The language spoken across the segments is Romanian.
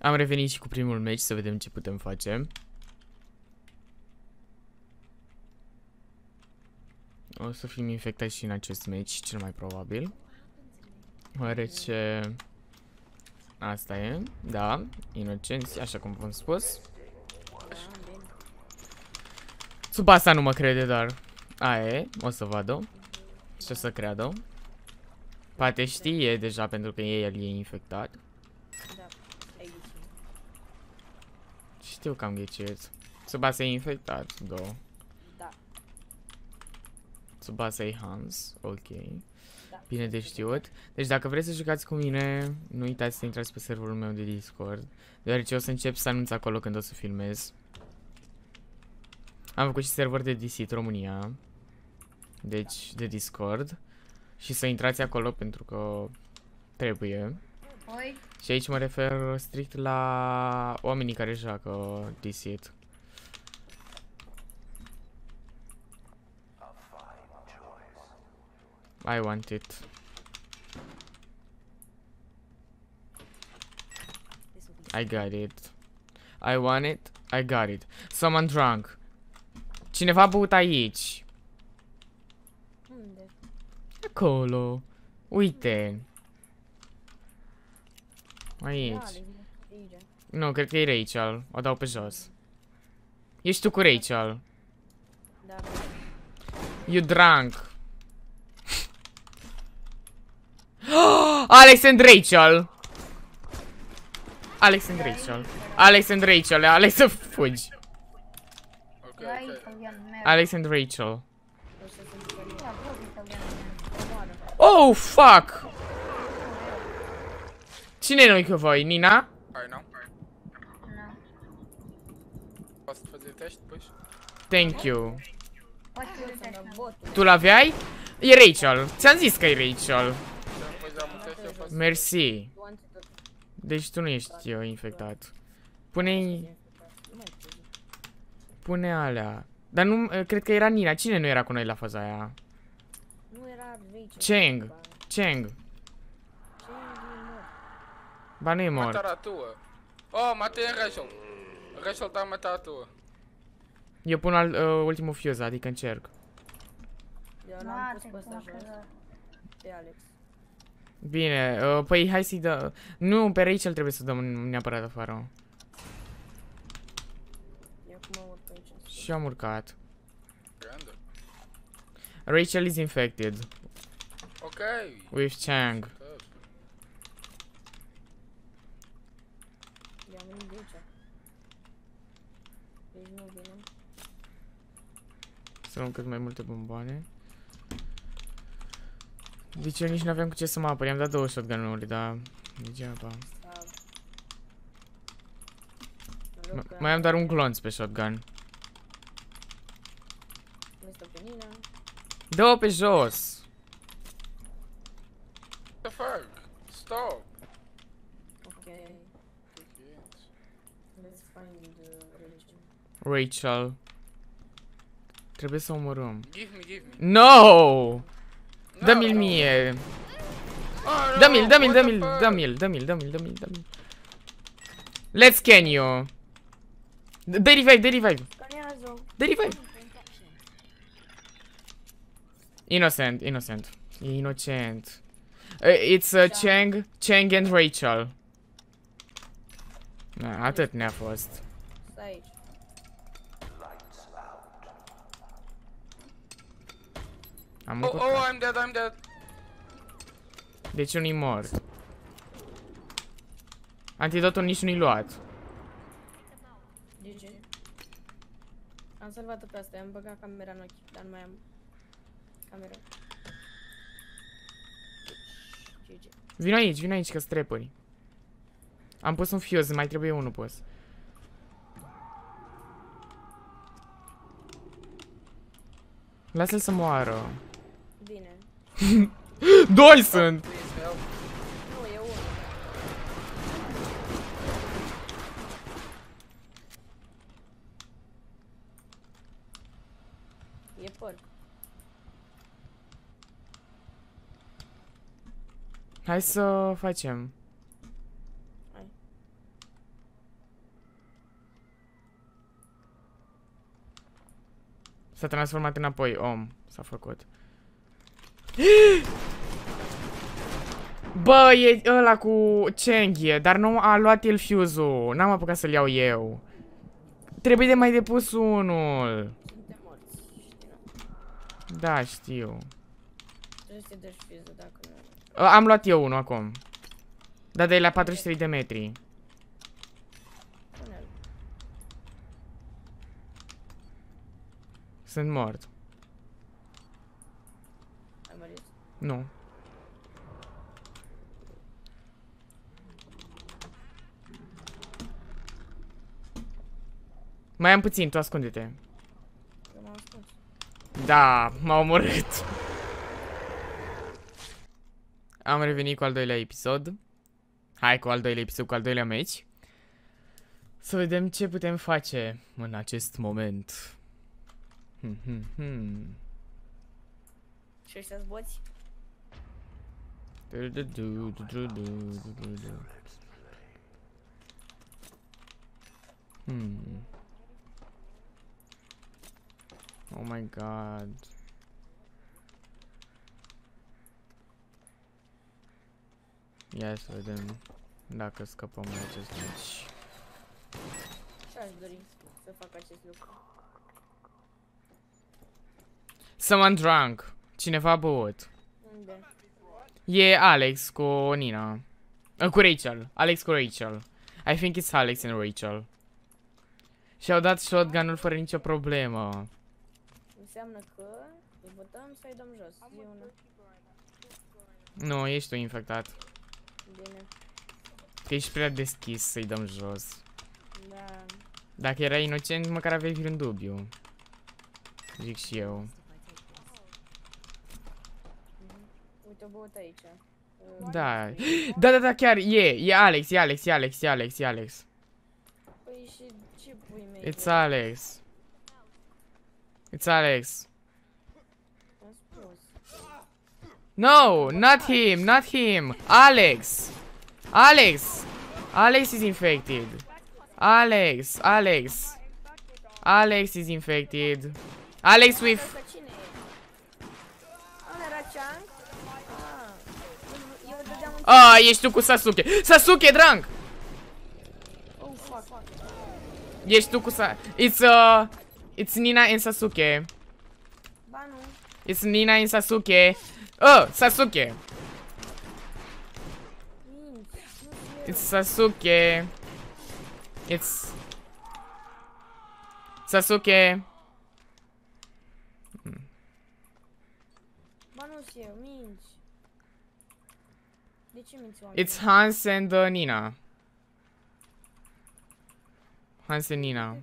Am revenit și cu primul meci să vedem ce putem face. O să fim infectați și în acest meci, cel mai probabil. Deoarece... Asta e, da, inocenți, așa cum v-am spus. Sub asta nu mă crede, dar... Aia e, o să vadă. Și o să creadă. Poate știe deja pentru că el e infectat. Da, ai ghicit. Știu că am ghicit. Sub asta e infectat, go. Da. Sub asta e Hans, ok. Da. Bine de știut. Deci dacă vreți să jucați cu mine, nu uitați să intrați pe serverul meu de Discord. Deoarece o să încep să anunț acolo când o să filmez. Am făcut și server de DC România. Deci de Discord. Și să intrați acolo pentru că trebuie. Oi? Și aici mă refer strict la oamenii care joacă DC. I want it. I got it. I want it. I got it. Someone drunk. Cineva a băut aici. Unde? Acolo. Uite. Aici. Aici. Nu, cred că e Rachel. O dau pe jos. Ești tu cu Rachel. Da. You drunk. Alex and Rachel. Alex and Rachel. Alex and Rachel. Alex să fugi. Da, italian, merg. Alex and Rachel. O să se întâmple. Da, văd italian, merg. Omoară. Oh, fuck! Cine nu-i cu voi? Nina? Ai, nu? Na. Poți să faci test depois? Thank you. Poți să Să uite mă botul. Tu l-aveai? E Rachel. Ți-am zis că e Rachel. Și depois am un test, eu fac. Mersi. Tu antitot. Deci tu nu ești infectat. Pune-i... Pune alea. Dar nu, cred că era Nina. Cine nu era cu noi la faza aia? Nu era Rachel. Cheng. Cheng. Ba nu e mort. Matar a tua. Oh, matei a Rachel. Rachel tá a matar a tua. Eu pun ultimul fuse, adică încerc. Eu Da, l-am pus te pe ăsta fac, jos. da. Pe Alex. Bine, păi hai să-i dă... Nu, pe Rachel trebuie să dăm neapărat afară. Eu acum mă urc aici. Și am urcat. Grande. Rachel is infected. Ok. With Chang. I-am venit de aici. Deci nu vine. Să luăm cât mai multe bomboane. Deci eu nici nu aveam cu ce să mă apăr. I-am dat 2 shotgun-uri, dar... Degeaba. Mai am doar un glonț pe shotgun. Este pe Nina. Dă-o pe jos! What the fuck? Stop. Ok. Let's find religion. Rachel. Trebuie să omorâm. Give me. No! Dă-mi-l mie! Oh, no. Dă-mi-l, dă-mi-l, What the dă-mi-l, fuck? dă-mi-l, dă-mi-l, dă-mi-l, dă-mi-l, dă-mi-l. Let's scan you! Dă revive, dă revive! Scanează. Dă revive! Innocent, innocent. E inocent. It's Chang and Rachel. Na, atât ne-a fost. Stai aici. Am Oh, încurcat. oh, I'm dead. Deci nu-i mort. Antidotul nici nu-i luat. De ce? Am salvat-o pe asta, i-am băgat camera în ochi, dar nu mai am camera. GG. Vino aici că strepări. Am pus un fuse, mai trebuie unul pus. Lasă-l să moară. Bine. Doi sunt! Please help. Nu, e unul. E porc. Hai să facem. Hai. S-a transformat înapoi, om. S-a făcut. Bă, e ăla cu Cenghie, dar nu a luat el fuse-ul. N-am apucat să-l iau eu. Trebuie de mai depus unul. Suntem morți, știi, nu? Da, știu. Trebuie să te dai fizul dacă nu... Am luat eu unul acum. Da, de la 43 de metri. Pune-l. Sunt mort. Ai murit? Nu. Mai am puțin, tu ascunde-te. Eu m-am ascuns. Da, m-a omorât. Am revenit cu al doilea episod. Hai cu al doilea episod, cu al doilea meci. Să vedem ce putem face în acest moment. Și ăștia-s boți? Oh my god. Ia să vedem dacă scăpăm de acest meci. Ce-aș dori să fac acest lucru? Someone drunk. Cineva a băut. Unde? E Alex cu Nina. Cu Rachel. Alex cu Rachel. I think it's Alex and Rachel. Și-au dat shotgun-ul fără nicio problemă. Înseamnă că îi votăm să-i dăm jos. Zi una. Nu, ești tu infectat. Bine. Că ești prea deschis să-i dăm jos. Da. Dacă era inocent, măcar aveai vreun dubiu. Zic și eu. Uite, o băut aici. Da. Da, chiar e Alex, e Alex. Păi și ce pui mei? It's Alex. It's Alex. Am spus. No, not him. Alex. Alex is infected. Alex is infected. Alex with... Asta cine e? Ăla era Chang? Eu dădeam un... Ești tu cu Sasuke. Sasuke, drunk! Oh, fuck. Ești tu cu It's Nina and Sasuke. Ba nu. It's Nina and Sasuke. Sasuke. Minți. It's Sasuke. It's... Sasuke. Ba nu-s eu, minți. De ce minți oamenii? It's Hans and Nina. Hans and Nina.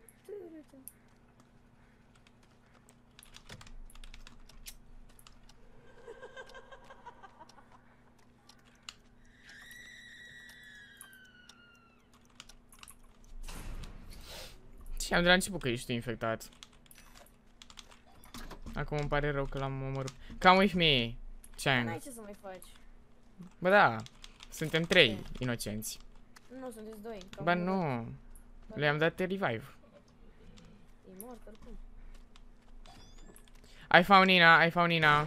Și am de la început că ești tu infectat. Acum îmi pare rău că l-am omorât. Come with me, Chang. N-ai ce să mai faci. Bă, da. Suntem 3 inocenți. Nu, sunteți doi. Ba nu. Le-am dat revive. E mort oricum. I found Nina.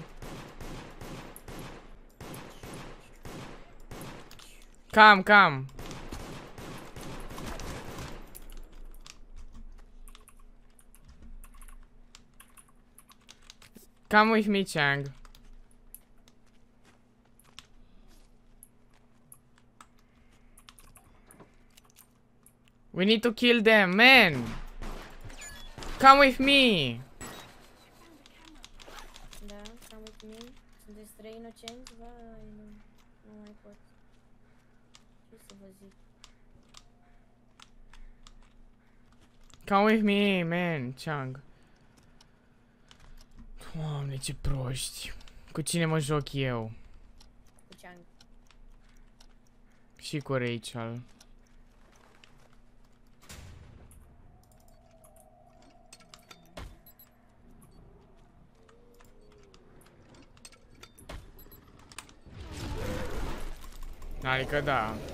Come. Come with me, Chang. We need to kill them, man. Come with me. Da, come with me. Sunteți 3 inocenți? Vai, nu mai pot. Ce să vă zic? Come with me, man, Chang. Doamne, ce proști. Cu cine mă joc eu? Cu Chang. Și cu Rachel. Adică da.